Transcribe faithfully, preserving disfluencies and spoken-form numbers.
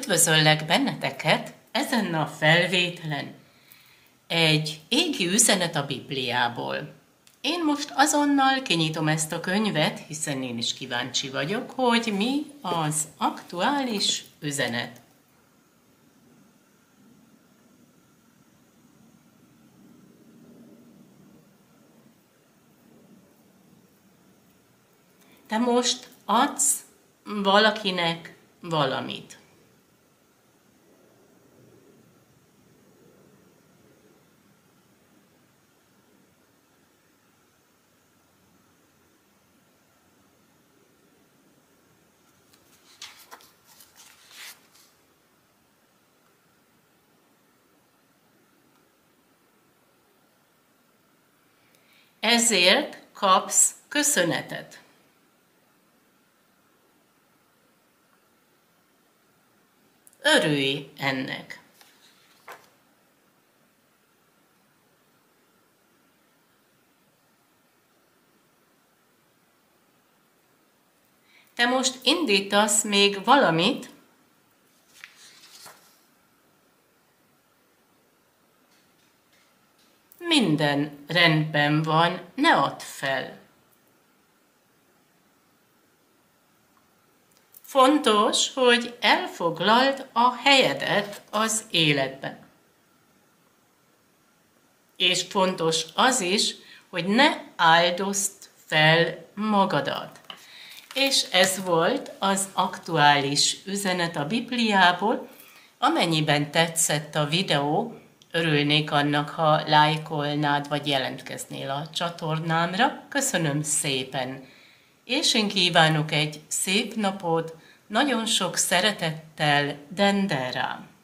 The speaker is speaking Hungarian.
Üdvözöllek benneteket ezen a felvételen. Egy égi üzenet a Bibliából. Én most azonnal kinyitom ezt a könyvet, hiszen én is kíváncsi vagyok, hogy mi az aktuális üzenet. Te most adsz valakinek valamit. Ezért kapsz köszönetet. Örülj ennek. Te most indítasz még valamit, minden rendben van, ne add fel. Fontos, hogy elfoglald a helyedet az életben. És fontos az is, hogy ne áldozd fel magadat. És ez volt az aktuális üzenet a Bibliából. Amennyiben tetszett a videó, örülnék annak, ha lájkolnád vagy jelentkeznél a csatornámra. Köszönöm szépen! És én kívánok egy szép napot, nagyon sok szeretettel, Denderám!